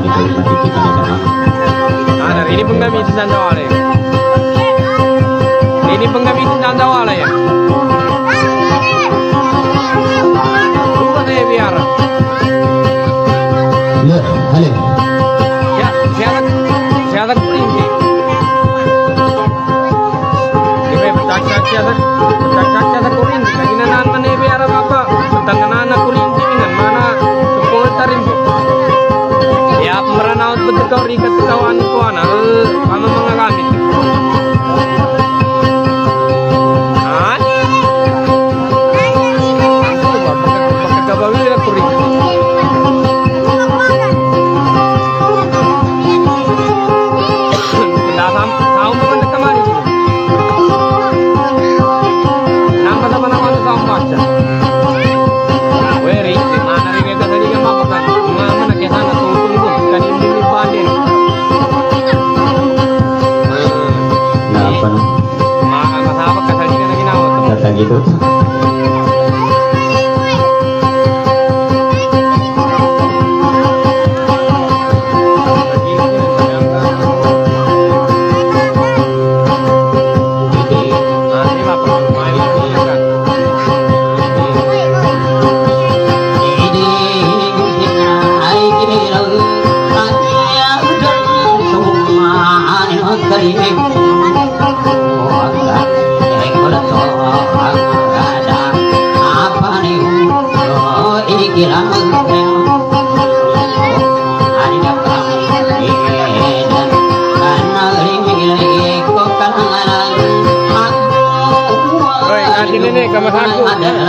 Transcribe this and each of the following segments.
di kalimat itu kan ada. Nah, ini penggamitan Jawa ya. Ini penggamitan Jawa ya. Bukan saya biar. Ya, halo. Ya, siapa kurinci. Ini pecah kurinci. Lagi nana nih biar apa? Tentang nana kurinci dengan mana sepuluh tarim. Ya, meranaut betul ikat kawan kawan. Kamu mengalami. Gitu. Ini kamar aku.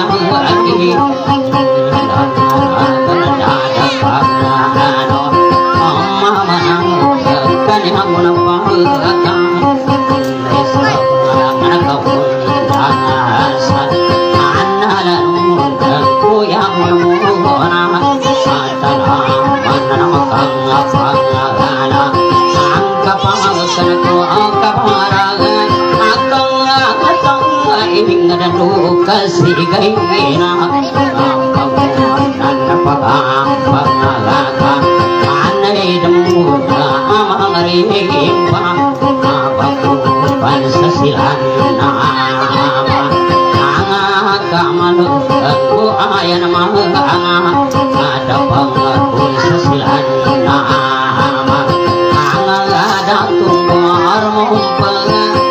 Kasih gaina nanda pagang pangalaka anai demuda amangari impa apaku pansasilan nama anga kamalu aku ayan manga ada pangakun sasilan nama anga ada tunggar mumpeng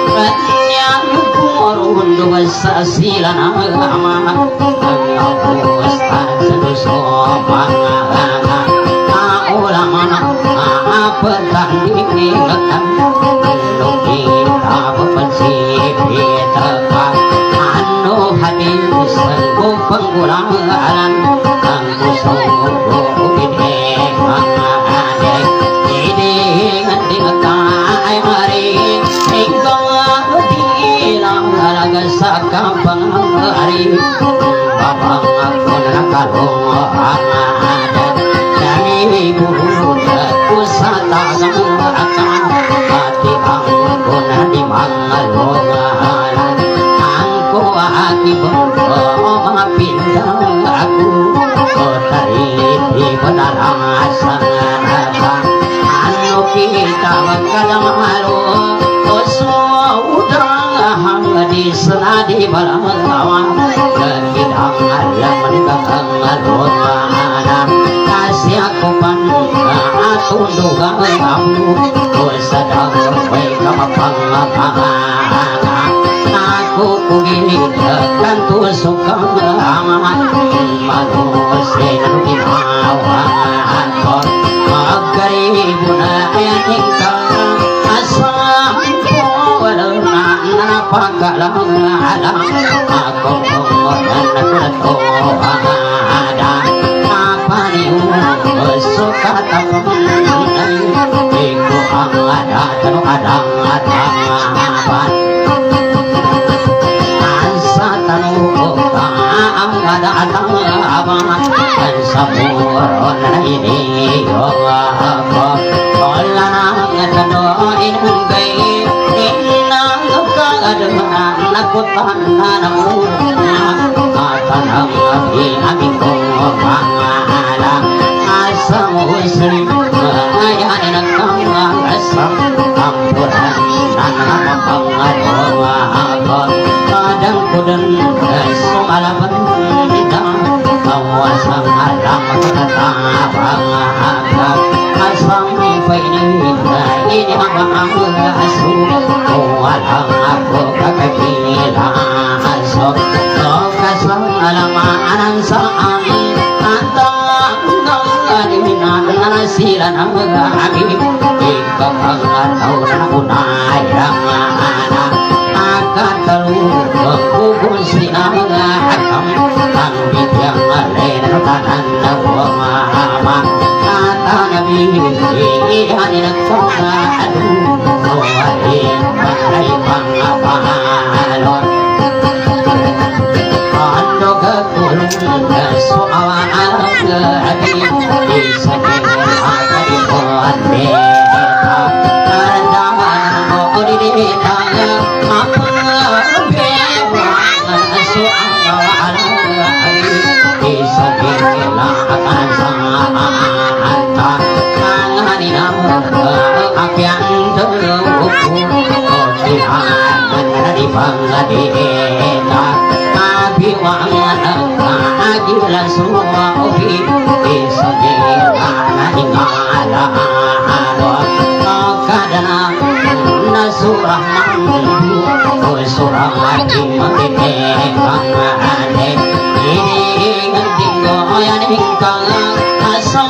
sasilan agama aku stasiun sopangan ulama pertandingan kita berpensi tekan anu hadis ku penggulangan aku sungguh gede mangadek jadi nganti hari alaga sakapang hari babang aku nakalong ada dari bulu kusata akan hati aku nadi mangalong angku hati bengko pindah aku kotari di pedalang sangat anu kita kadang malu di senadi barang lawan kekidang alam menegakkan alona kasih aku panggah tunduk kamu sedang baik pangapang aku kugini tekan tusuk amat manusia ginawan agar ibu naya tinggal asam pagalang alam aku dan aku ada apa nih suka tak mengenai iku ada terus ada apa asa tanu ada apa dan samuron ini Allah ngatoin gay aku tananamu tanam abi abi ko mangala asam muslim asu walang ako kakakilaso o kasalamaan sa amin at sila ng mga amin ikapangataw na unay ramana akatalubang kubon siya mga hakam ang bidyang alin tanan na wamama iyanin ang pangalo kawain malay pangapahalon ano gagulong so awaang gabi isagin at ikaw neta karandaman mo ulinita mapabewa so awaang gabi isagin at sama apian terluku otihan dari Bangladesh abiwangan agila semua obi isogela ingala kadana nasurah mandu surah mati mati bangade ini ngendingo yang hingkang asal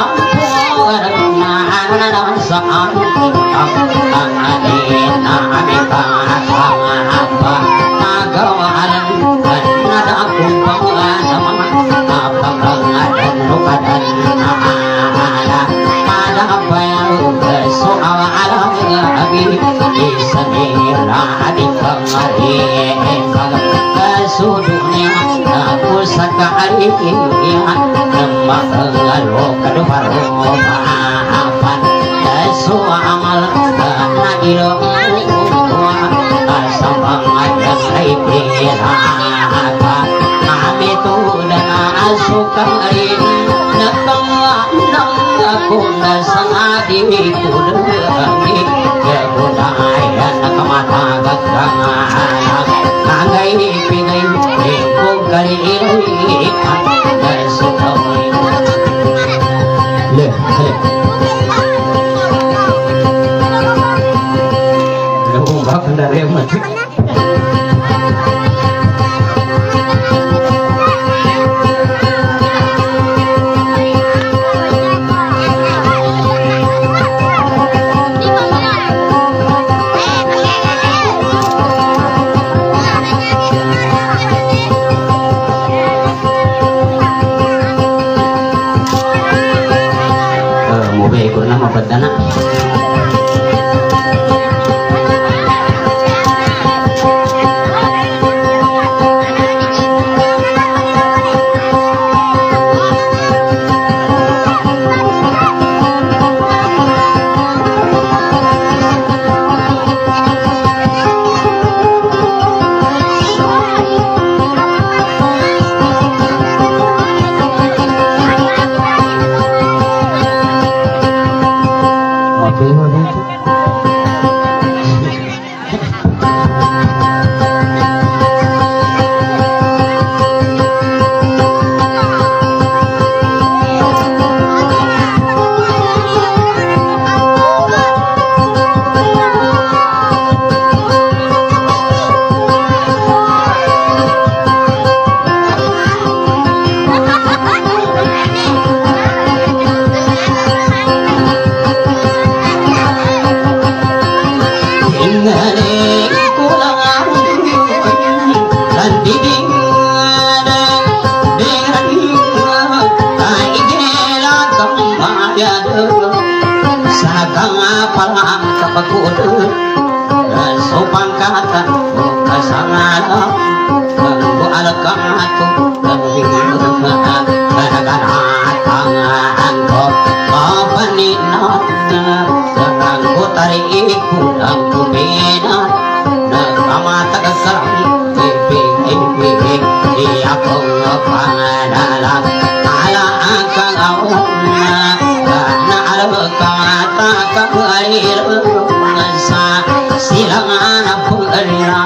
saan ang adina amikana apa nagawalan nada akong pangalan napakangadan lukadan naala pada apa yang so awalang abi isanira adikangari kasudunya aku sakari namagalo kaduparo suwa amal nagilo asabang ayat saipiraka kami tudan asukang rin nagtawa ng ako na sangadi kudangi kebudayan nakamatagag kanganak nagay pinay kung kaliilipan nasukawin dari mati mau baik kurang apa dana sopangkatan kasangala kanggo alakatu kanaganatangan ko papaninat kanggo tariku ang kubina nagkamatagasan ibig ako pangalan ala ang kagawan na alakata kapalir silang anak pengeria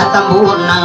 tambuna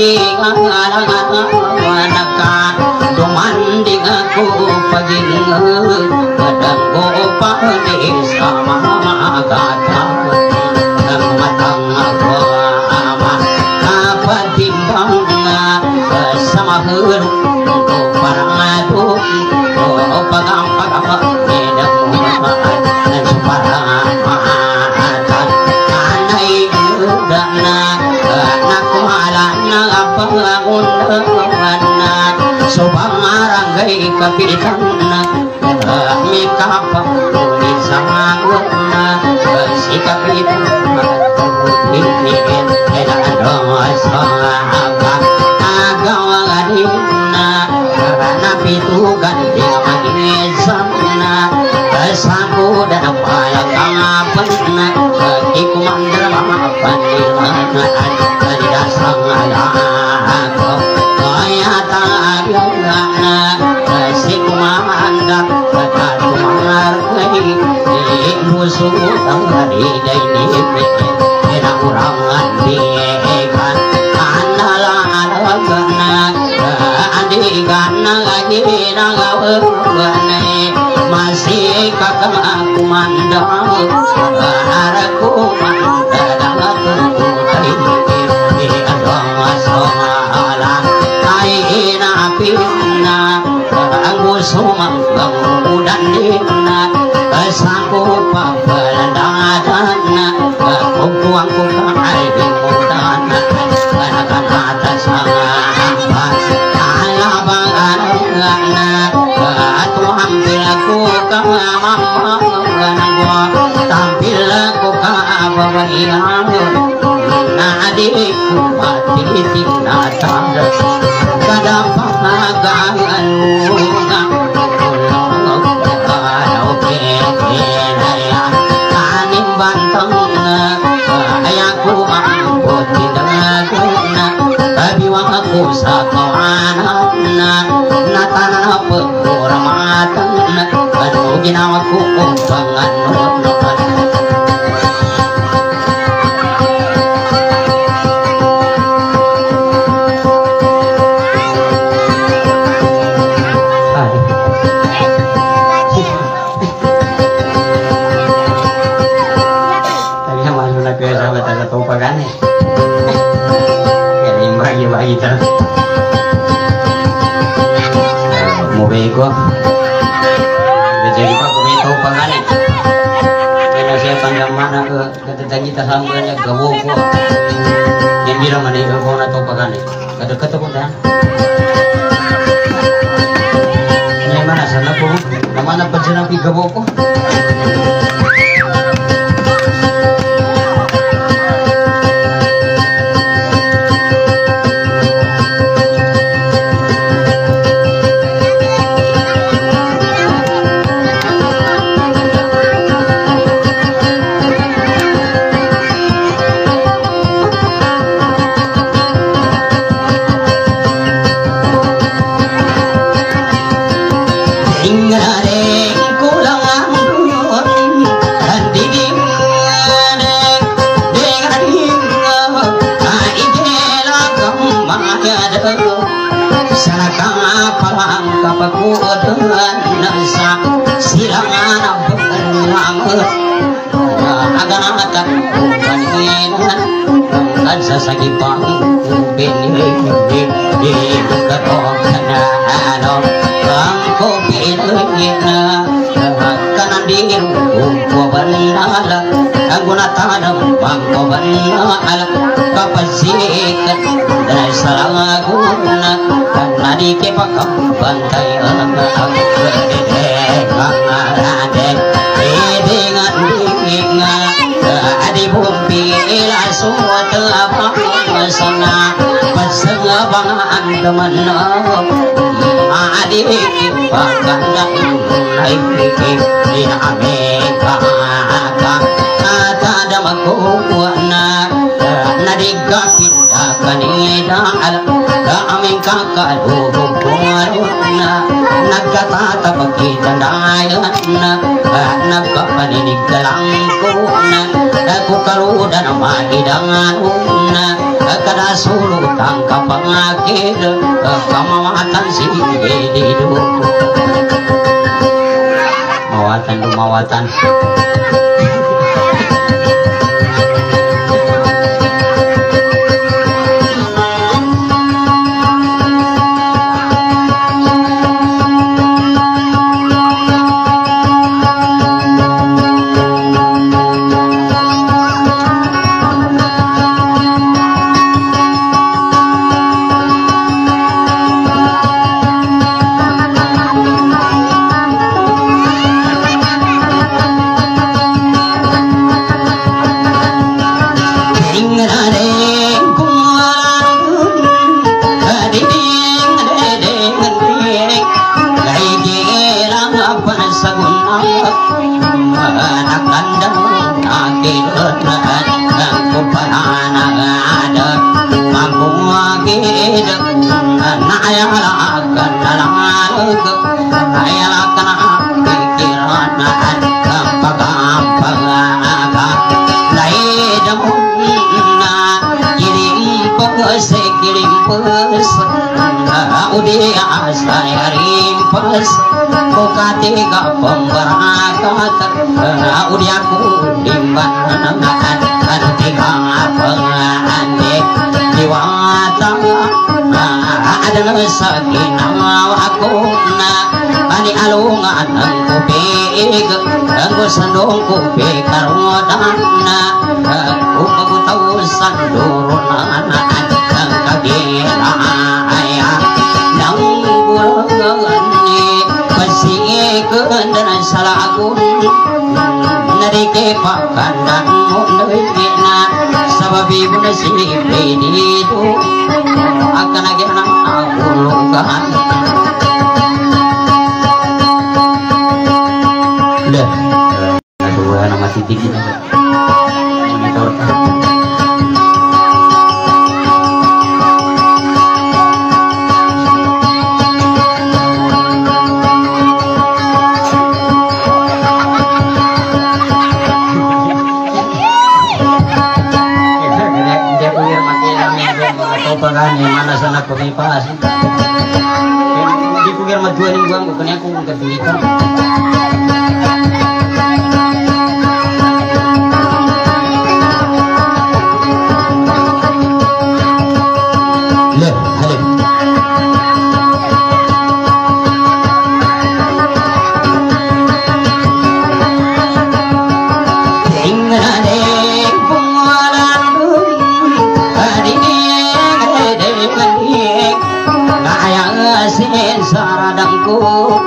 ingan dumanding aku paging kadang ko pagdi sama kata matang ako ama kapatimbang sama huruf ko parang ado o pagam edang umat nan parang mahatan anay udana nakuhalan na pangundahan subang arangay kapitan na may kapangulin sa magot na si kapitan magtulitin enados aga agawagadin na napitugan di mag-isam na sago dan payakapan na ikumandar mga panilan na sang alako kaya tayo na si kumandar at kumarkay ilusog ang hariday nipit inakurangan diikan analalagan na adigan na ginagawagan masih kakak kumandang araku mandang aku di adong somalan kai napina aku sumang udan dina saku papelandana kuang ku kai mudan kan atas apa ala bangana atu hampir aku mama tampil aku kababayang na adikku mati tinatang kada pangagaan bunga kalau kenaya kaning bantang ayaku mampu tidak guna tabiwang aku sa kawanan natana pekuramatan anu ginawaku umpangan bagi-bagi mau bego jadi pak begitu pangane karena saya panjang mana ke kata kita sambalnya gawo ko yang bilang mana itu kau nak tahu pangane kata ketemu dah ini mana sana ko mana perjalanan pi gawo ko sasagipang binili di katokana ano bangko pinagina kanan diru ko banala aguna tanam bangko banala kapasikat dan salaguna kanadi ke pakam bantai aku gede kangarade dengan dingina adi bumpi langsung apa sana pasang bangan teman adik bahkan naik di Amerika kata ada makuana nadiga pindah kanida al Amerika kalau kuaruna nagkatata pagkitandayana nagkapaninig kalangkuna aku karudan maidangan una kadas kamawatan si hidup mawatan tiga pemberangkatan udiaku dimbangan tiga pengantin diwatang adalah sakinah wakuna ani alungan kupik anggo sandung kupik karwadana ku tahu sandurunan kagena ayah nang kendan salagun narike pakandan mundeina sababi bunasi itu akan agena ulugan dah dua nama titik ini monitor mana sana pemipas di pugir majuan yang gua bukannya aku nggak tinggikan saradangku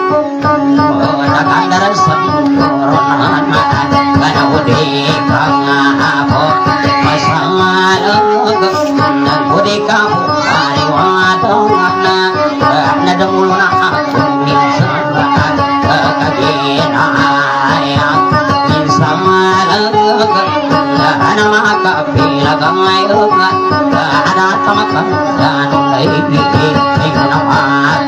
pada kandar sempurna pada budi kangapo masalah budi kamu pariwadona nadamuluna aku minsalah kagena ayam minsalah nama kapila gamayunga ada tamakan dan lagi nama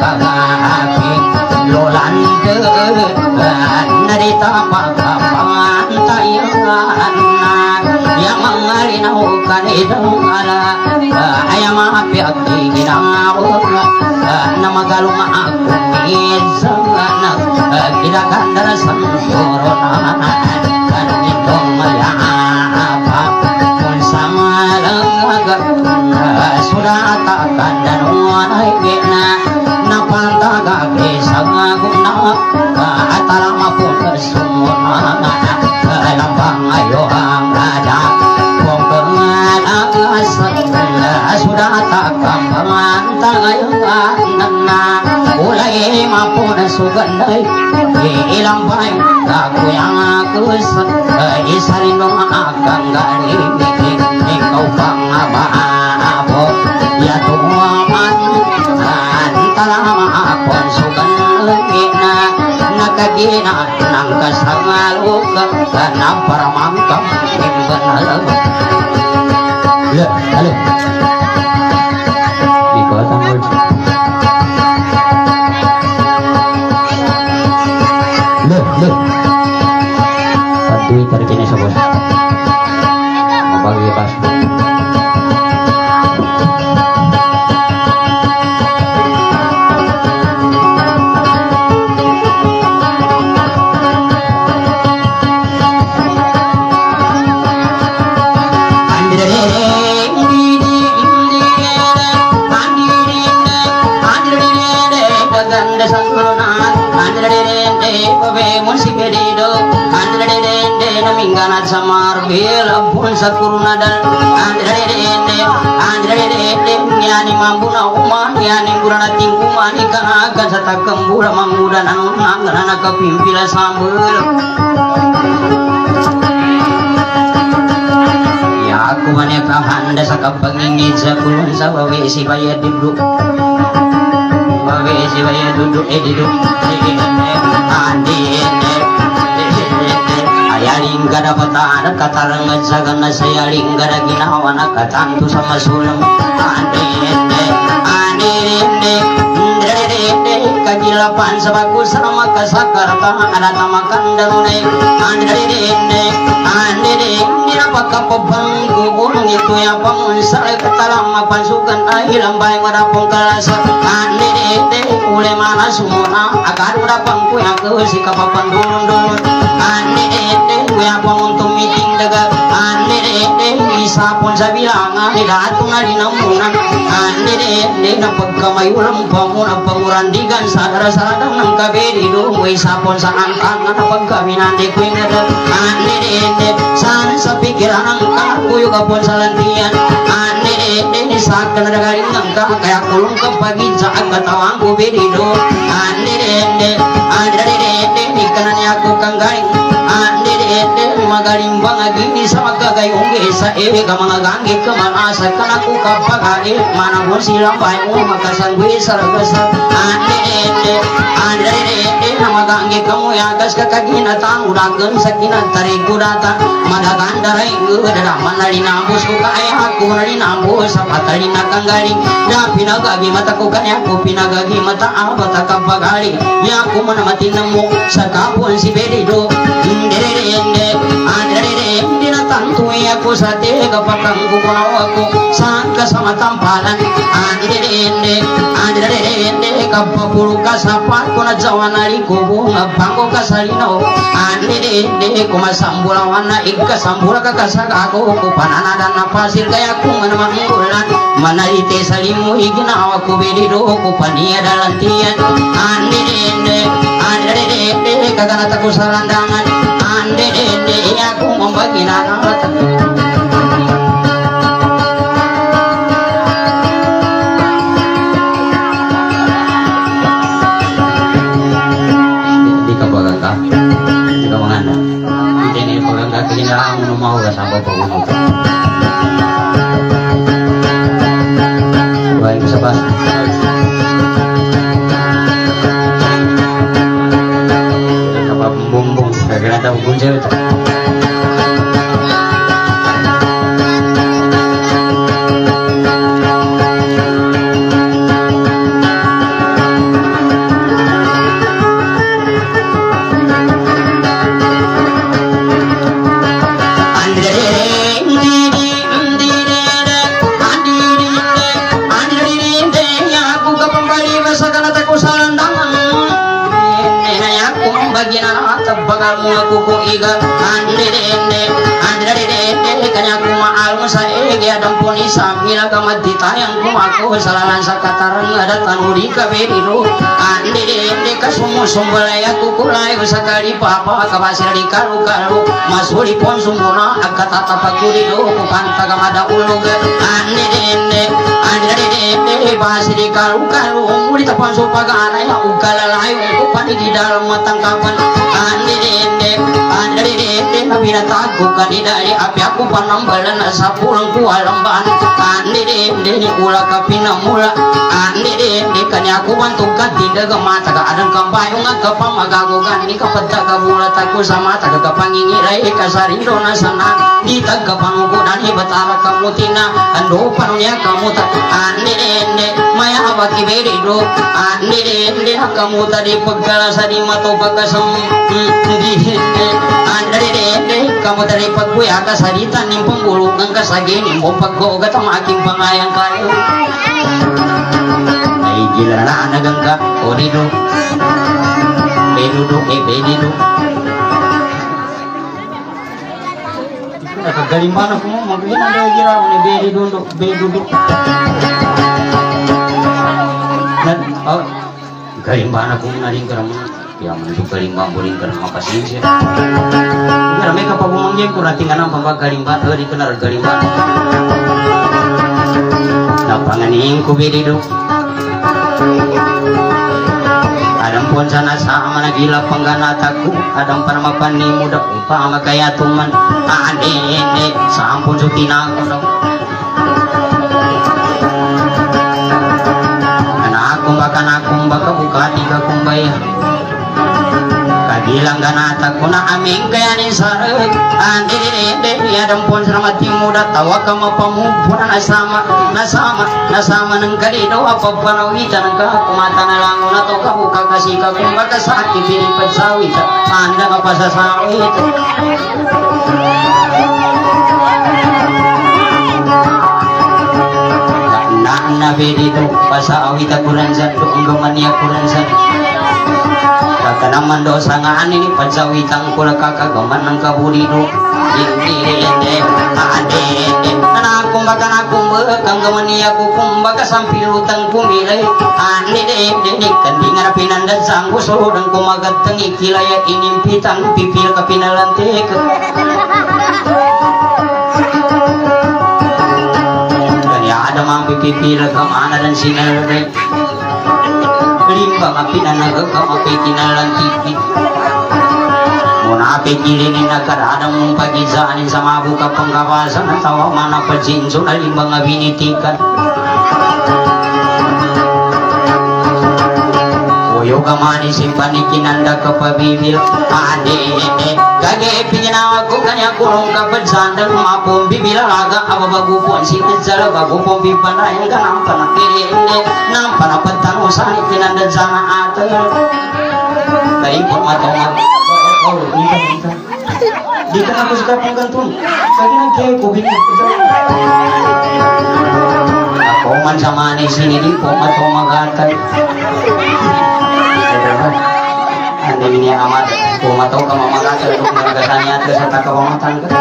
lolante narita pakapantayan yang mengalinau kanidangala ayam api ginawag nama galung aku minsana kita kandar sempurna kanitong mayapa kung samalang sudah takkan dan wanay gina napantaga kisang guna atalama pun semua lambang ayo ang ada kung pengalas sudah takkan pangantang ayo nana ulay mapun sugandai ilang bayo aku yang aku isarin dong akan galing ikaw pang ababo ya tuwaman talama akon sugan na nakagina ng kasangalog na paramangkam imbanal halo ikutan words patuloy tayo kini sa bos mabagi pas samar bela pun sakuruna dan andre nyani mambuna uma nyani burana tinguma ni kana akan sata kembura mangudan anu nangana kapimpila sambel ya aku maneka handa sakapangingit sa kulun sa bawe si bayad diblu bawe si bayad duduk duduk ayaling gada patana katarangan sagana sayaling gada ginawa na katantu sama sulam kagilapan sabaku sama kasakarta ada tamakan darunai napakapabangku burung itu ya pamunsal ketalama pansukan ahilang baik wadapong kalasa ule mana sumuna agar wadapangku yang keusi kapapan dulun-dulun kuya panguntung meeting daga isa pun sa bilangan ilatong na dinamunan na pagkamayulang pamuna pangurandigan sa darasadang ng kabeli doon isa pun sa antangan na pagkaminandi ko yung sana sa pikiran ang kakuyo ka pun sa lantian sa kanadagaling ng ka kaya kulong kapagid sa agkatawang ko beli doon ikanan niya ako kang galing magaling bangagini sa magkagayong sa ka mga ganggi ka manasa ka na ko kapagari manang silang bahay mo magkasangwi sa ragasa na maganggi ka mo yagas ka kaginatang uragan sa kinatari kudata madagandaray gudadaman na rinambos ko kaya ako na rinambos sa patali na kang galing na pinagagi mata ko kanya ko pinagagi mata abata kapagari ya ko manamatin na mo sa kapon si Berido hindi na tantuwi ako sa tega patanggo ko na ako saan ka sa matampalan hindi kapapuro ka sa patko na jawanari ko bunga bangko ka sa linaw hindi kumasambulawan na ikasambula ka kasaka ko pananadan na pasir kaya kung manamanggulan manalite sa limu iginawa ko Berido ko paniya dalantian hindi kaganata ko sa landangan hindi ako membagi nangat di kabagaka di kamanganda hindi ni pagangga kinaang mau ka sa babaw baik sa bas bumbung kagak ada kunci itu kuku iga kanya kumaalmu sa ege adam puni samila kamati tayang kumaku salanan sa kataran ada tanuri kaberido ande kasumu sumbalaya kukulay usakali papa kabasir di karu masuri pon sumuna akatata pagurido kupanta kamada ulug ande basir di karu umuri tapon supagana ya ugalalay kupani di dalam matangkapan ande nabina tago kanidari api aku panambalan sa pulang ku alamban ni ula kapinamula ni kanya aku bantu katidaga mata ka adang kambayong ka pamagagogan ni kapata ka bulat aku sama ta ka pangingiray kasarindo na sana di tagka panugudan ni batara kamutina ando panunya kamuta maya abaki Berido ni kamuta di pagkalasa di mato pagkasam kamu dari pagkuya ka salita ning panggulungan ka sa gining mo paggogat ang aking pangayang kayo ay gila na anagang ka Berido Berido nakagaling ba na ko mo magiging ang gira ni Berido galing ba na kung naring karamang yang menuju kalimbang boleh kena makasih sih. Biar mereka pabumangnya kurang tinggal nampak kalimbang hari kenar kalimbang. Napangan ingku bedidu. Adam pun sana sama nagila pengganataku. Adam panama pani muda upama kaya tuman. Ane sampun sutina aku dong. Anak baka buka tiga kumbaya. Kabilang ganata kuna aming kaya ni sarut. Ande adam pun selamat muda tawa kama pamupuna nasama nang kalido apa panawita nang kumata na lang na to kabuka kasi ka kumbaka sakit pinipad sawit anda kapasasawit. Nabi itu pasal kita kuransan doang gemania kuransan. Kakak dosa ngan ini pasal witang kula kakak geman nang kaburi do. Ini ade aku makan aku bekang gemania aku kumbaka sampai utang kumilai. Ani de kandingan pinanda sanggu sorang kumagat tengi kilaya ini pitang pipil kapinalantik. Ada mampu pipil kemana dan sinar deh. Limbang api dan naga kamapi kinalan tipi. Munapi kilini nakar ada mumpagi zanin sama buka pengkawasan atau mana perjinsun limbang abinitikan. Yoga mani simpani kinanda kepabibil ade gage pingin aku kanya kurung kapal sandal mapun bibila laga ababagu pun si kejar bagu pun bipana yang kanam pana kiri ende nampana petan usani kinanda zana ate dari pun matoma oh ini di kana aku suka penggantung lagi nanti aku bini aku man sama ni sini di matoma gantai. Anda ini amat, cuma tahu kamu makan terus mengatanya terus tak kamu makan kan?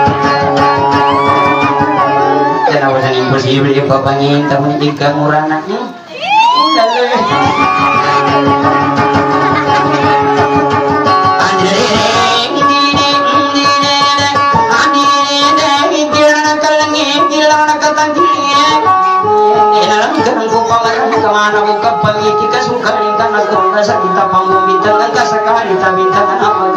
Jangan usah impossible ya bapaknya, tapi jika murah anaknya, kemana buka pagi kita suka ringkan aku rasa kita pamung bintang kan sekali kita bintang apa